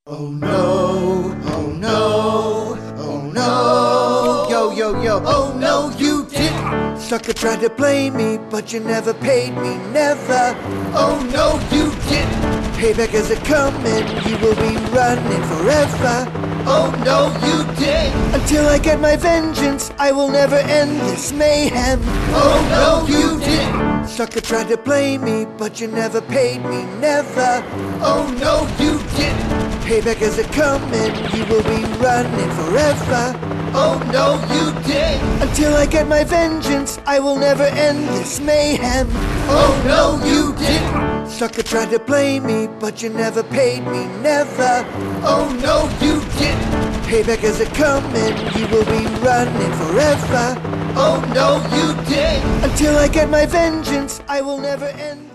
Oh no, oh no, oh no, yo, yo, yo, oh no, you didn't. Sucker tried to play me, but you never paid me, never. Oh no, you didn't. Payback is a coming, you will be running forever. Oh no, you didn't. Until I get my vengeance, I will never end this mayhem. Oh no, you didn't. Sucker tried to play me, but you never paid me, never. Oh no, you didn't. Payback is a coming, you will be running forever. Oh no, you did. Until I get my vengeance, I will never end this mayhem. Oh no, you didn't. Sucker tried to play me, but you never paid me, never. Oh no, you didn't. Payback is a coming, you will be running forever. Oh no, you did. Until I get my vengeance, I will never end.